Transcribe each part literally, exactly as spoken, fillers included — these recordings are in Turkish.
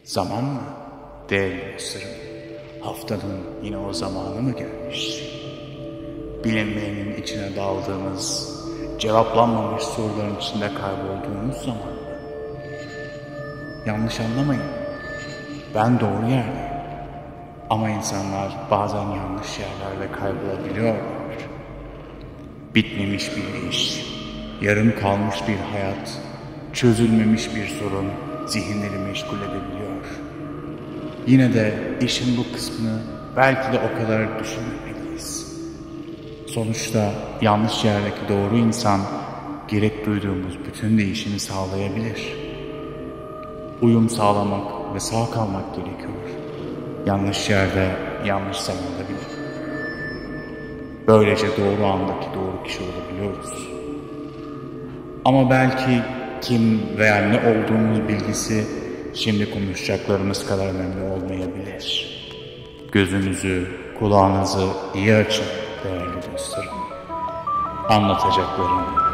Zaman mı? Değerli dostlarım. Haftanın yine o zamanı mı gelmiş? Bilinmeyenin içine daldığımız, cevaplanmamış soruların içinde kaybolduğumuz zaman mı? Yanlış anlamayın. Ben doğru yerdeyim. Ama insanlar bazen yanlış yerlerde kaybolabiliyorlar. Bitmemiş bir iş, yarım kalmış bir hayat, çözülmemiş bir sorun zihinleri meşgul edebiliyor. Yine de işin bu kısmını belki de o kadar düşünmemeliyiz. Sonuçta yanlış yerdeki doğru insan gerek duyduğumuz bütün değişimi sağlayabilir. Uyum sağlamak ve sağ kalmak gerekiyor. Yanlış yerde, yanlış zamanda bile. Böylece doğru andaki doğru kişi olabiliyoruz. Ama belki kim veya ne olduğumuz bilgisi şimdi konuşacaklarımız kadar önemli olmayabilir. Gözünüzü, kulağınızı iyi açın değerli dostlarım. Anlatacaklarım var.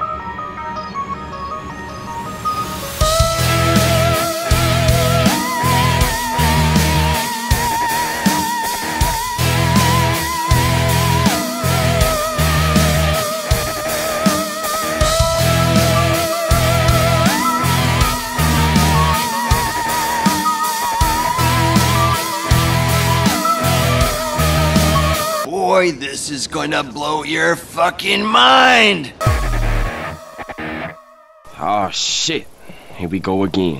Boy, this is gonna blow your fucking mind! Oh shit, here we go again.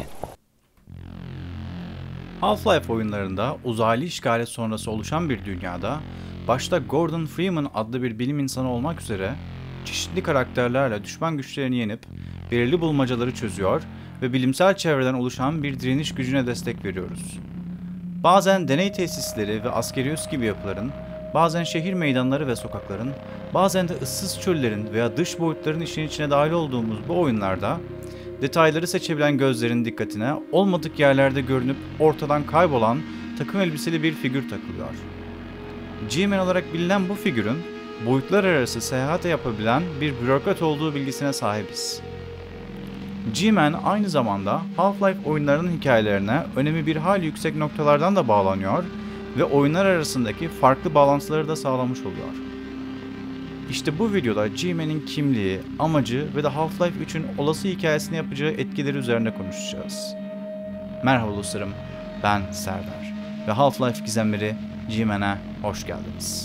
Half-Life oyunlarında uzaylı işgali sonrası oluşan bir dünyada, başta Gordon Freeman adlı bir bilim insanı olmak üzere çeşitli karakterlerle düşman güçlerini yenip belirli bulmacaları çözüyor ve bilimsel çevreden oluşan bir direniş gücüne destek veriyoruz. Bazen deney tesisleri ve askeri üs gibi yapıların, bazen şehir meydanları ve sokakların, bazen de ıssız çöllerin veya dış boyutların işin içine dahil olduğumuz bu oyunlarda detayları seçebilen gözlerin dikkatine olmadık yerlerde görünüp ortadan kaybolan takım elbiseli bir figür takılıyor. G-Man olarak bilinen bu figürün boyutlar arası seyahat yapabilen bir bürokrat olduğu bilgisine sahibiz. G-Man aynı zamanda Half-Life oyunlarının hikayelerine önemi bir hayli yüksek noktalardan da bağlanıyor ve oyunlar arasındaki farklı bağlantıları da sağlamış oluyor. İşte bu videoda G-Man'in kimliği, amacı ve de Half-Life üçün olası hikayesine yapacağı etkileri üzerine konuşacağız. Merhaba dostlarım, ben Serdar ve Half-Life Gizemleri G-Man'e hoş geldiniz.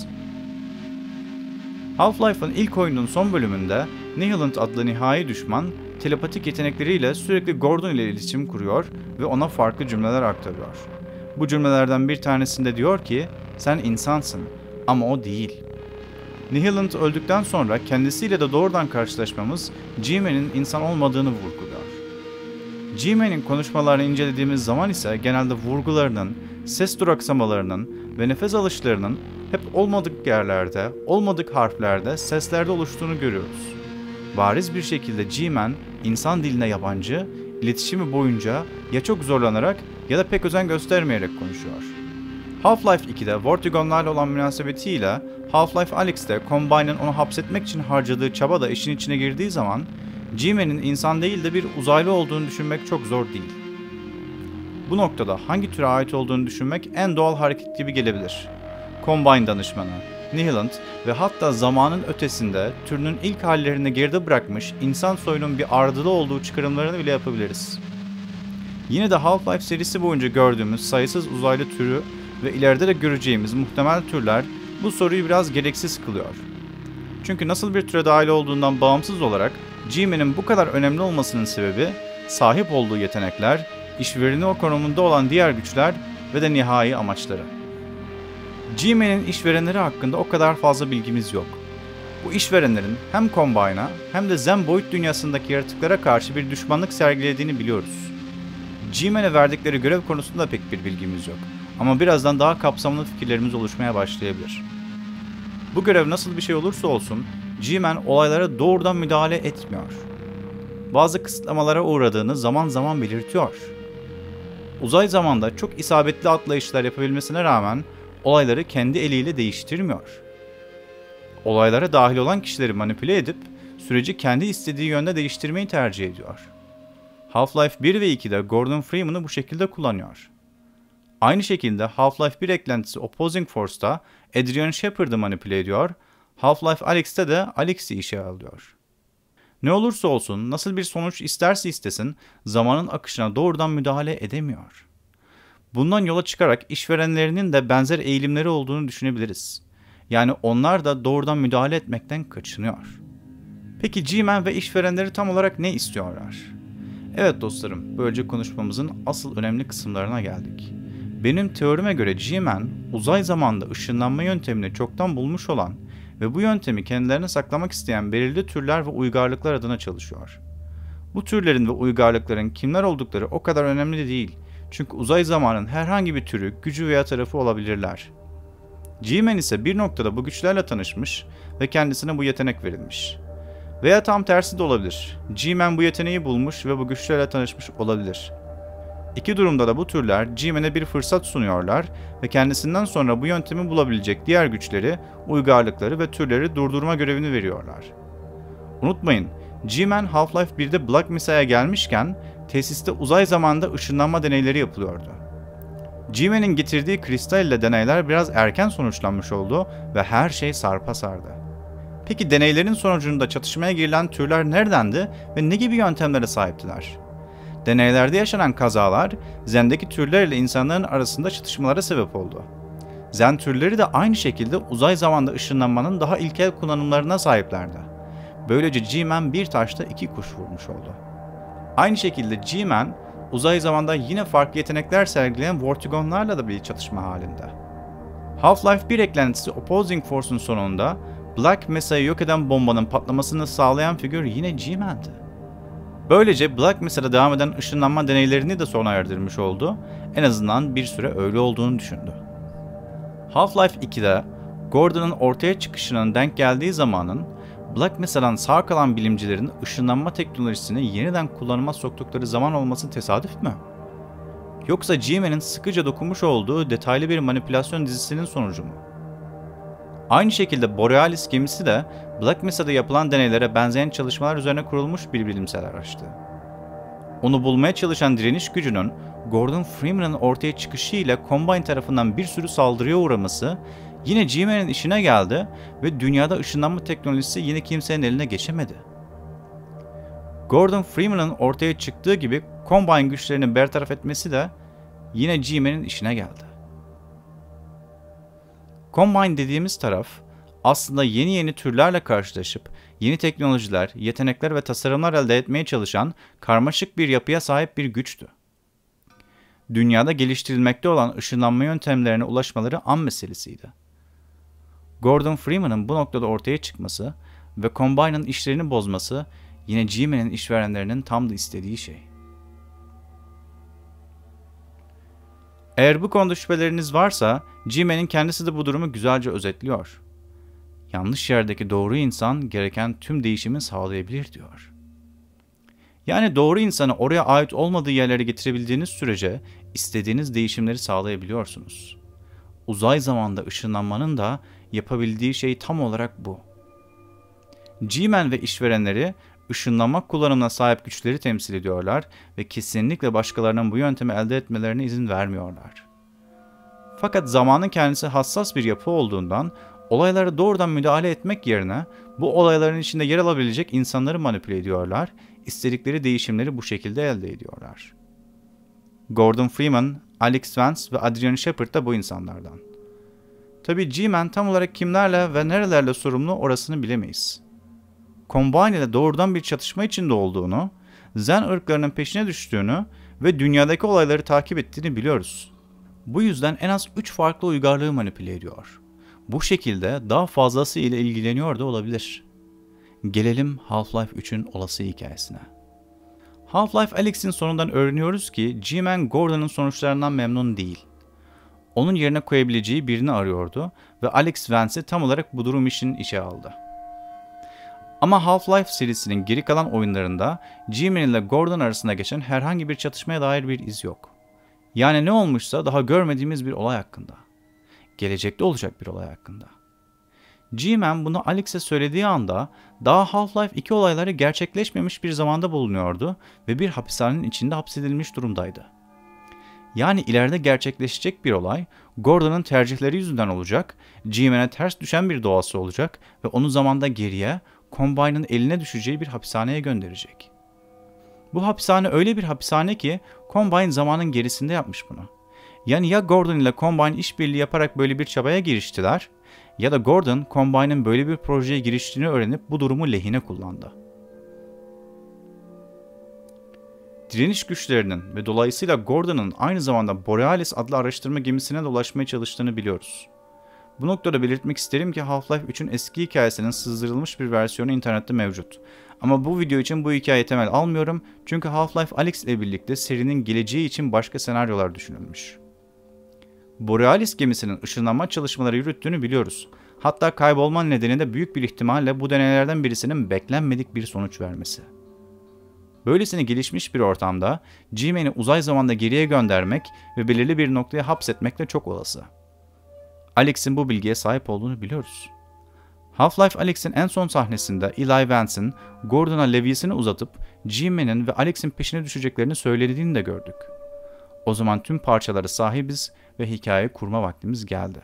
Half-Life'ın ilk oyunun son bölümünde Nihilant adlı nihai düşman telepatik yetenekleriyle sürekli Gordon ile iletişim kuruyor ve ona farklı cümleler aktarıyor. Bu cümlelerden bir tanesinde diyor ki, sen insansın ama o değil. Nihilant öldükten sonra kendisiyle de doğrudan karşılaşmamız G-Man'in insan olmadığını vurguluyor. G-Man'in konuşmalarını incelediğimiz zaman ise genelde vurgularının, ses duraksamalarının ve nefes alışlarının hep olmadık yerlerde, olmadık harflerde, seslerde oluştuğunu görüyoruz. Bariz bir şekilde G-Man, insan diline yabancı, iletişimi boyunca ya çok zorlanarak ya da pek özen göstermeyerek konuşuyor. Half-Life ikide Vortigonlarla olan münasebetiyle Half-Life Alyx'te Combine'ın onu hapsetmek için harcadığı çaba da işin içine girdiği zaman G-Man'in insan değil de bir uzaylı olduğunu düşünmek çok zor değil. Bu noktada hangi türe ait olduğunu düşünmek en doğal hareket gibi gelebilir. Combine danışmanı, Nihilant ve hatta zamanın ötesinde türünün ilk hallerini geride bırakmış insan soyunun bir ardılı olduğu çıkarımlarını bile yapabiliriz. Yine de Half-Life serisi boyunca gördüğümüz sayısız uzaylı türü ve ileride de göreceğimiz muhtemel türler bu soruyu biraz gereksiz kılıyor. Çünkü nasıl bir türe dahil olduğundan bağımsız olarak G-Man'in bu kadar önemli olmasının sebebi sahip olduğu yetenekler, işvereni o konumunda olan diğer güçler ve de nihai amaçları. G-Man'in işverenleri hakkında o kadar fazla bilgimiz yok. Bu işverenlerin hem Combine'a hem de Zen boyut dünyasındaki yaratıklara karşı bir düşmanlık sergilediğini biliyoruz. G-Man'e verdikleri görev konusunda pek bir bilgimiz yok. Ama birazdan daha kapsamlı fikirlerimiz oluşmaya başlayabilir. Bu görev nasıl bir şey olursa olsun, G-Man olaylara doğrudan müdahale etmiyor. Bazı kısıtlamalara uğradığını zaman zaman belirtiyor. Uzay zamanda çok isabetli atlayışlar yapabilmesine rağmen olayları kendi eliyle değiştirmiyor. Olaylara dahil olan kişileri manipüle edip süreci kendi istediği yönde değiştirmeyi tercih ediyor. Half-Life bir ve ikide Gordon Freeman'ı bu şekilde kullanıyor. Aynı şekilde Half-Life bir eklentisi Opposing Force'da Adrian Shepard'ı manipüle ediyor, Half-Life Alyx'te de Alyx'i işe alıyor. Ne olursa olsun, nasıl bir sonuç isterse istesin, zamanın akışına doğrudan müdahale edemiyor. Bundan yola çıkarak işverenlerinin de benzer eğilimleri olduğunu düşünebiliriz. Yani onlar da doğrudan müdahale etmekten kaçınıyor. Peki G-Man ve işverenleri tam olarak ne istiyorlar? Evet dostlarım, böylece konuşmamızın asıl önemli kısımlarına geldik. Benim teorime göre G-Man, uzay zamanda ışınlanma yöntemini çoktan bulmuş olan ve bu yöntemi kendilerine saklamak isteyen belirli türler ve uygarlıklar adına çalışıyor. Bu türlerin ve uygarlıkların kimler oldukları o kadar önemli de değil. Çünkü uzay zamanın herhangi bir türü, gücü veya tarafı olabilirler. G-Man ise bir noktada bu güçlerle tanışmış ve kendisine bu yetenek verilmiş. Veya tam tersi de olabilir. G-Man bu yeteneği bulmuş ve bu güçlerle tanışmış olabilir. İki durumda da bu türler G-Man'e bir fırsat sunuyorlar ve kendisinden sonra bu yöntemi bulabilecek diğer güçleri, uygarlıkları ve türleri durdurma görevini veriyorlar. Unutmayın, G-Man Half-Life birde Black Mesa'ya gelmişken tesiste uzay zamanında ışınlanma deneyleri yapılıyordu. G-Man'in getirdiği kristal ile deneyler biraz erken sonuçlanmış oldu ve her şey sarpa sardı. Peki deneylerin sonucunda çatışmaya girilen türler neredendi ve ne gibi yöntemlere sahiptiler? Deneylerde yaşanan kazalar, Zen'deki türler ile insanların arasında çatışmalara sebep oldu. Zen türleri de aynı şekilde uzay zamanda ışınlanmanın daha ilkel kullanımlarına sahiplerdi. Böylece G-Man bir taşta iki kuş vurmuş oldu. Aynı şekilde G-Man, uzay zamanda yine farklı yetenekler sergileyen Vortigonlarla da bir çatışma halinde. Half-Life bir eklentisi Opposing Force'un sonunda Black Mesa'yı yok eden bombanın patlamasını sağlayan figür yine G-Man'di. Böylece Black Mesa'da devam eden ışınlanma deneylerini de sona erdirmiş oldu, en azından bir süre öyle olduğunu düşündü. Half-Life ikide Gordon'ın ortaya çıkışının denk geldiği zamanın Black Mesa'dan sağ kalan bilimcilerin ışınlanma teknolojisini yeniden kullanıma soktukları zaman olması tesadüf mü? Yoksa G-Man'in sıkıca dokunmuş olduğu detaylı bir manipülasyon dizisinin sonucu mu? Aynı şekilde Borealis gemisi de Black Mesa'da yapılan deneylere benzeyen çalışmalar üzerine kurulmuş bir bilimsel araçtı. Onu bulmaya çalışan direniş gücünün Gordon Freeman'ın ortaya çıkışı ile Combine tarafından bir sürü saldırıya uğraması yine G-Man'in işine geldi ve dünyada ışınlanma teknolojisi yine kimsenin eline geçemedi. Gordon Freeman'ın ortaya çıktığı gibi Combine güçlerini bertaraf etmesi de yine G-Man'in işine geldi. Combine dediğimiz taraf aslında yeni yeni türlerle karşılaşıp yeni teknolojiler, yetenekler ve tasarımlar elde etmeye çalışan karmaşık bir yapıya sahip bir güçtü. Dünyada geliştirilmekte olan ışınlanma yöntemlerine ulaşmaları an meselesiydi. Gordon Freeman'ın bu noktada ortaya çıkması ve Combine'ın işlerini bozması yine G-Man'in işverenlerinin tam da istediği şey. Eğer bu konuda şüpheleriniz varsa, G-Man'in kendisi de bu durumu güzelce özetliyor. Yanlış yerdeki doğru insan gereken tüm değişimi sağlayabilir diyor. Yani doğru insanı oraya ait olmadığı yerlere getirebildiğiniz sürece istediğiniz değişimleri sağlayabiliyorsunuz. Uzay zamanda ışınlanmanın da yapabildiği şey tam olarak bu. G-Man ve işverenleri ışınlanma kullanımına sahip güçleri temsil ediyorlar ve kesinlikle başkalarının bu yöntemi elde etmelerine izin vermiyorlar. Fakat zamanın kendisi hassas bir yapı olduğundan olaylara doğrudan müdahale etmek yerine bu olayların içinde yer alabilecek insanları manipüle ediyorlar, istedikleri değişimleri bu şekilde elde ediyorlar. Gordon Freeman, Alyx Vance ve Adrian Shepard da bu insanlardan. Tabii G-Man tam olarak kimlerle ve nerelerle sorumlu orasını bilemeyiz. Combine ile doğrudan bir çatışma içinde olduğunu, Zen ırklarının peşine düştüğünü ve dünyadaki olayları takip ettiğini biliyoruz. Bu yüzden en az üç farklı uygarlığı manipüle ediyor. Bu şekilde daha fazlası ile ilgileniyor da olabilir. Gelelim Half-Life üçün olası hikayesine. Half-Life Alyx'in sonundan öğreniyoruz ki G-Man Gordon'ın sonuçlarından memnun değil. Onun yerine koyabileceği birini arıyordu ve Alyx Vance'i tam olarak bu durum için işe aldı. Ama Half-Life serisinin geri kalan oyunlarında G-Man ile Gordon arasında geçen herhangi bir çatışmaya dair bir iz yok. Yani ne olmuşsa daha görmediğimiz bir olay hakkında. Gelecekte olacak bir olay hakkında. G-Man bunu Alex'e söylediği anda daha Half-Life iki olayları gerçekleşmemiş bir zamanda bulunuyordu ve bir hapishanenin içinde hapsedilmiş durumdaydı. Yani ileride gerçekleşecek bir olay Gordon'ın tercihleri yüzünden olacak, G-Man'e ters düşen bir doğası olacak ve onu zamanda geriye, Combine'ın eline düşeceği bir hapishaneye gönderecek. Bu hapishane öyle bir hapishane ki Combine zamanın gerisinde yapmış bunu. Yani ya Gordon ile Combine işbirliği yaparak böyle bir çabaya giriştiler ya da Gordon, Combine'ın böyle bir projeye giriştiğini öğrenip bu durumu lehine kullandı. Direniş güçlerinin ve dolayısıyla Gordon'ın aynı zamanda Borealis adlı araştırma gemisine de ulaşmaya çalıştığını biliyoruz. Bu noktada belirtmek isterim ki Half-Life üçün eski hikayesinin sızdırılmış bir versiyonu internette mevcut. Ama bu video için bu hikayeyi temel almıyorum çünkü Half-Life Alyx ile birlikte serinin geleceği için başka senaryolar düşünülmüş. Borealis gemisinin ışınlanma çalışmaları yürüttüğünü biliyoruz. Hatta kaybolma nedeni de büyük bir ihtimalle bu deneylerden birisinin beklenmedik bir sonuç vermesi. Böylesine gelişmiş bir ortamda G-Man'i uzay zamanda geriye göndermek ve belirli bir noktaya hapsetmek de çok olası. Alex'in bu bilgiye sahip olduğunu biliyoruz. Half-Life Alyx'in en son sahnesinde Eli Vance'in Gordon'a levyesini uzatıp G-Man'in ve Alex'in peşine düşeceklerini söylediğini de gördük. O zaman tüm parçaları sahibiz ve hikayeyi kurma vaktimiz geldi.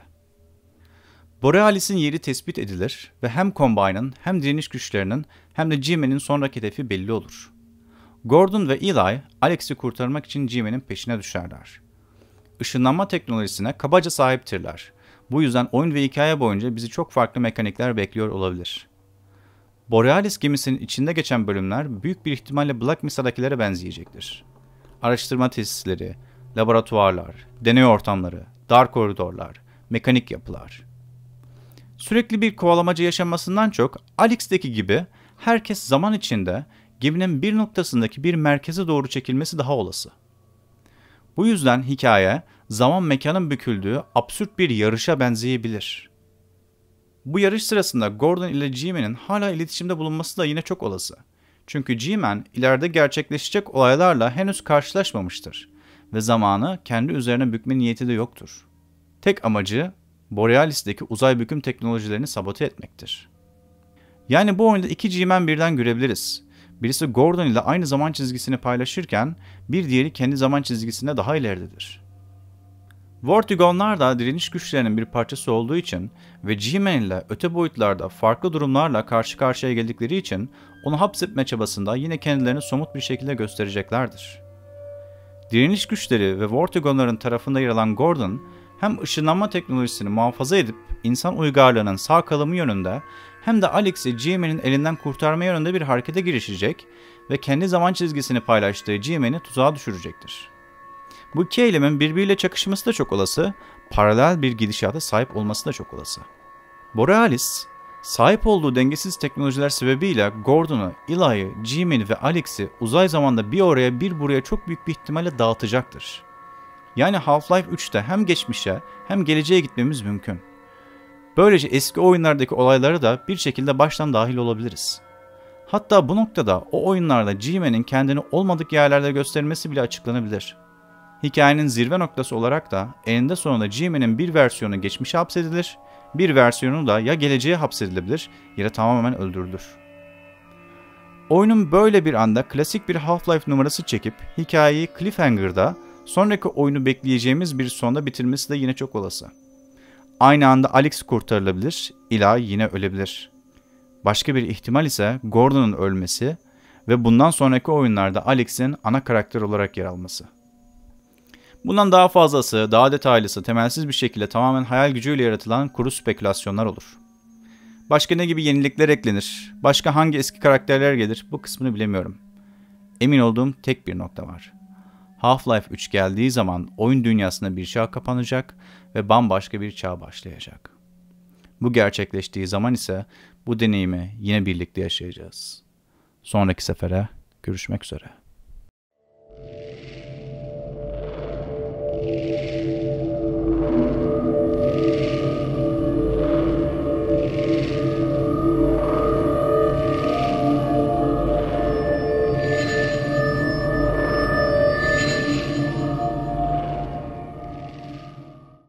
Borealis'in yeri tespit edilir ve hem Combine'ın hem direniş güçlerinin hem de G-Man'in sonraki hedefi belli olur. Gordon ve Eli, Alex'i kurtarmak için G-Man'in peşine düşerler. Işınlanma teknolojisine kabaca sahiptirler. Bu yüzden oyun ve hikaye boyunca bizi çok farklı mekanikler bekliyor olabilir. Borealis gemisinin içinde geçen bölümler büyük bir ihtimalle Black Mesa'dakilere benzeyecektir. Araştırma tesisleri, laboratuvarlar, deney ortamları, dar koridorlar, mekanik yapılar. Sürekli bir kovalamaca yaşamasından çok Alyx'teki gibi herkes zaman içinde geminin bir noktasındaki bir merkeze doğru çekilmesi daha olası. Bu yüzden hikaye zaman mekanın büküldüğü absürt bir yarışa benzeyebilir. Bu yarış sırasında Gordon ile G-Man'in hala iletişimde bulunması da yine çok olası. Çünkü G-Man ileride gerçekleşecek olaylarla henüz karşılaşmamıştır ve zamanı kendi üzerine bükme niyeti de yoktur. Tek amacı Borealis'teki uzay büküm teknolojilerini sabote etmektir. Yani bu oyunda iki G-Man birden görebiliriz. Birisi Gordon ile aynı zaman çizgisini paylaşırken bir diğeri kendi zaman çizgisinde daha ileridedir. Vortigonlar da direniş güçlerinin bir parçası olduğu için ve G-Man ile öte boyutlarda farklı durumlarla karşı karşıya geldikleri için onu hapsetme çabasında yine kendilerini somut bir şekilde göstereceklerdir. Direniş güçleri ve Vortigonların tarafında yer alan Gordon, hem ışınlanma teknolojisini muhafaza edip insan uygarlığının sağ kalımı yönünde hem de Alyx'i G-Man'in elinden kurtarma yönünde bir harekete girişecek ve kendi zaman çizgisini paylaştığı G-Man'i tuzağa düşürecektir. Bu iki eylemin birbiriyle çakışması da çok olası, paralel bir gidişata sahip olması da çok olası. Borealis, sahip olduğu dengesiz teknolojiler sebebiyle Gordon'u, Eli'yi, G-Man'i ve Alyx'i uzay zamanda bir oraya bir buraya çok büyük bir ihtimalle dağıtacaktır. Yani Half-Life üçte hem geçmişe hem geleceğe gitmemiz mümkün. Böylece eski oyunlardaki olaylara da bir şekilde baştan dahil olabiliriz. Hatta bu noktada o oyunlarda G-Man'in kendini olmadık yerlerde göstermesi bile açıklanabilir. Hikayenin zirve noktası olarak da eninde sonunda G-Man'in bir versiyonu geçmişe hapsedilir, bir versiyonu da ya geleceğe hapsedilebilir ya da tamamen öldürülür. Oyunun böyle bir anda klasik bir Half-Life numarası çekip hikayeyi cliffhanger'da sonraki oyunu bekleyeceğimiz bir sonda bitirmesi de yine çok olası. Aynı anda Alyx kurtarılabilir, Eli yine ölebilir. Başka bir ihtimal ise Gordon'un ölmesi ve bundan sonraki oyunlarda Alyx'in ana karakter olarak yer alması. Bundan daha fazlası, daha detaylısı, temelsiz bir şekilde tamamen hayal gücüyle yaratılan kuru spekülasyonlar olur. Başka ne gibi yenilikler eklenir, başka hangi eski karakterler gelir bu kısmını bilemiyorum. Emin olduğum tek bir nokta var. Half-Life üç geldiği zaman oyun dünyasında bir çağ kapanacak ve bambaşka bir çağ başlayacak. Bu gerçekleştiği zaman ise bu deneyimi yine birlikte yaşayacağız. Sonraki sefere görüşmek üzere.